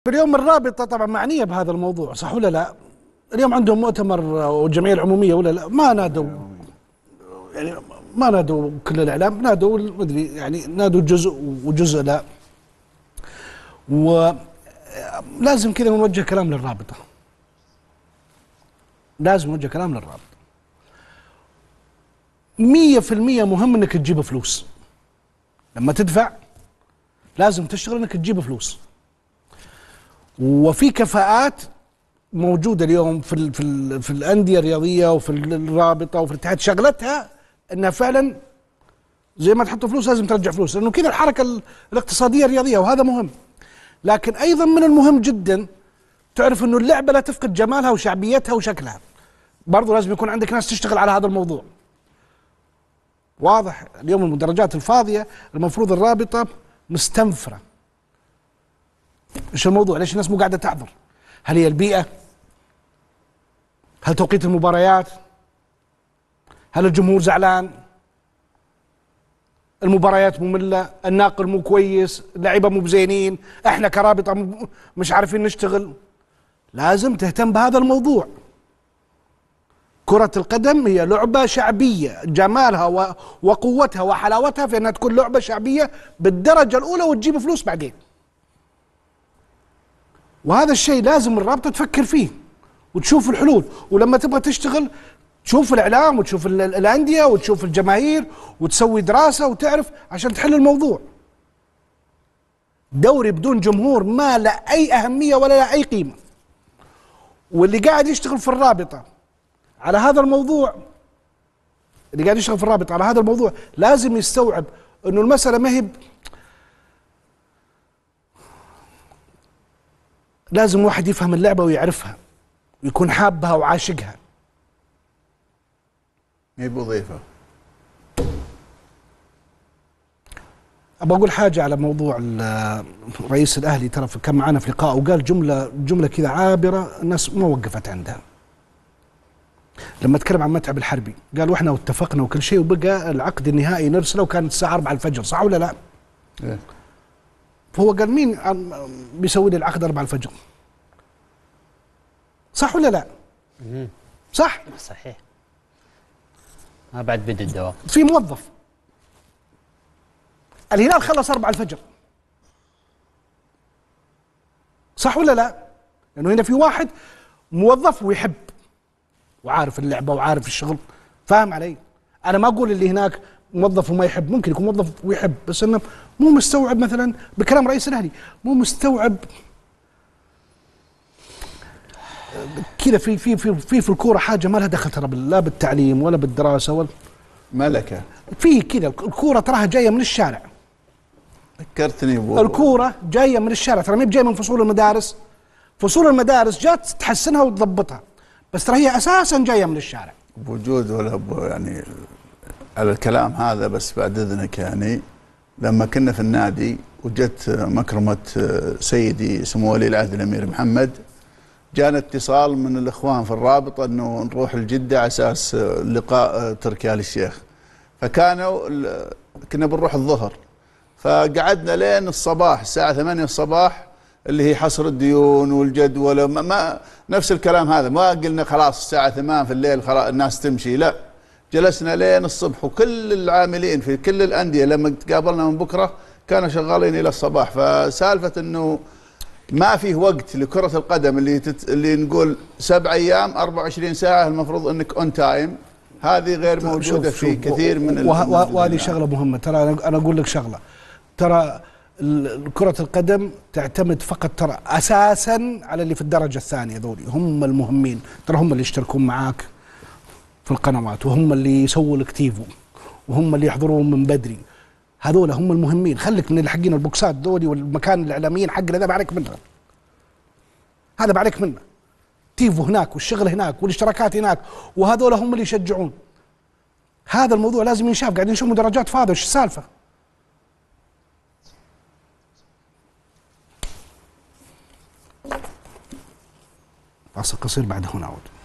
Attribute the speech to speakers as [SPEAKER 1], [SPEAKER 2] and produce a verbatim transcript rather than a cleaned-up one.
[SPEAKER 1] اليوم الرابطه طبعا معنيه بهذا الموضوع، صح ولا لا؟ اليوم عندهم مؤتمر والجمعيه العموميه ولا لا؟ ما نادوا يعني ما نادوا كل الاعلام، نادوا مدري يعني نادوا جزء وجزء لا. ولازم كذا نوجه كلام للرابطه. لازم نوجه كلام للرابطه. مية في المية مهم انك تجيب فلوس. لما تدفع لازم تشتغل انك تجيب فلوس. وفي كفاءات موجوده اليوم في ال في ال في الانديه الرياضيه وفي الرابطه وفي الاتحاد، شغلتها انها فعلا زي ما تحط فلوس لازم ترجع فلوس، لانه كذا الحركه الاقتصاديه الرياضيه وهذا مهم. لكن ايضا من المهم جدا تعرف انه اللعبه لا تفقد جمالها وشعبيتها وشكلها. برضو لازم يكون عندك ناس تشتغل على هذا الموضوع. واضح اليوم المدرجات الفاضيه المفروض الرابطه مستنفره. ايش الموضوع؟ ليش الناس مو قاعده تحضر؟ هل هي البيئه؟ هل توقيت المباريات؟ هل الجمهور زعلان؟ المباريات ممله، الناقل مو كويس، اللعيبه مو بزينين، احنا كرابطه مش عارفين نشتغل. لازم تهتم بهذا الموضوع. كرة القدم هي لعبة شعبية، جمالها وقوتها وحلاوتها في انها تكون لعبة شعبية بالدرجة الأولى وتجيب فلوس بعدين. وهذا الشيء لازم الرابطة تفكر فيه وتشوف الحلول، ولما تبغى تشتغل تشوف الإعلام وتشوف الأندية وتشوف الجماهير وتسوي دراسة وتعرف عشان تحل الموضوع. دوري بدون جمهور ما له أي أهمية ولا له أي قيمة. واللي قاعد يشتغل في الرابطة على هذا الموضوع اللي قاعد يشتغل في الرابطة على هذا الموضوع لازم يستوعب انه المسألة ما هي ب... لازم واحد يفهم اللعبة ويعرفها ويكون حابها وعاشقها.
[SPEAKER 2] ما هي بوظيفة.
[SPEAKER 1] ابغى اقول حاجة على موضوع رئيس الاهلي، ترى كان معنا في لقاء وقال جملة جملة كذا عابرة الناس ما وقفت عندها. لما تكلم عن متعب الحربي قال واحنا اتفقنا وكل شيء وبقى العقد النهائي نرسله وكانت الساعه أربعة الفجر، صح ولا لا؟ إيه. فهو قال مين بيسوي لي العقد أربعة الفجر؟ صح ولا لا؟
[SPEAKER 3] مم.
[SPEAKER 1] صح؟
[SPEAKER 3] صحيح. ما بعد بدا الدوام.
[SPEAKER 1] في موظف الهلال خلص أربعة الفجر. صح ولا لا؟ لانه هنا في واحد موظف ويحب وعارف اللعبه وعارف الشغل، فاهم علي؟ انا ما اقول اللي هناك موظف وما يحب، ممكن يكون موظف ويحب بس انه مو مستوعب مثلا بكلام رئيس الاهلي، مو مستوعب كذا. في في في في في الكوره حاجه ما لها دخل ترى لا بالتعليم ولا بالدراسه ولا
[SPEAKER 2] ملكه.
[SPEAKER 1] في كذا الكوره تراها جايه من الشارع.
[SPEAKER 2] ذكرتني ابو
[SPEAKER 1] الكوره جايه من الشارع، ترى ما هي جايه من فصول المدارس. فصول المدارس جات تحسنها وتضبطها، بس ترى هي اساسا جايه من الشارع.
[SPEAKER 2] بوجود ولا يعني على الكلام هذا، بس بعد اذنك يعني لما كنا في النادي وجت مكرمه سيدي سمو ولي العهد الامير محمد، جانا اتصال من الاخوان في الرابطه انه نروح لجده على اساس لقاء تركي آل الشيخ. فكانوا كنا بنروح الظهر، فقعدنا لين الصباح الساعه ثمانية الصباح اللي هي حصر الديون والجدول ما, ما نفس الكلام هذا. ما قلنا خلاص الساعة ثمان في الليل خلاص الناس تمشي، لا، جلسنا لين الصبح. وكل العاملين في كل الأندية لما تقابلنا من بكرة كانوا شغالين إلى الصباح. فسالفة أنه ما فيه وقت لكرة القدم اللي تت... اللي نقول سبع أيام أربعة وعشرين ساعة المفروض أنك أون تايم، هذه غير موجودة في كثير من
[SPEAKER 1] وهذه شغلة مهمة. ترى أنا أقول لك شغلة، ترى كرة القدم تعتمد فقط ترى اساسا على اللي في الدرجة الثانية، ذولي هم المهمين، ترى هم اللي يشتركون معاك في القنوات وهم اللي يسووا الكتيفو وهم اللي يحضرون من بدري، هذول هم المهمين. خليك من اللي حقين البوكسات ذولي والمكان الاعلاميين حقنا هذا بعليك منه، هذا بعليك منه. تيفو هناك والشغل هناك والاشتراكات هناك، وهذول هم اللي يشجعون. هذا الموضوع لازم ينشاف. قاعدين نشوف مدرجات فاضية، وش السالفة؟ فاصل قصير بعد هنا أعود.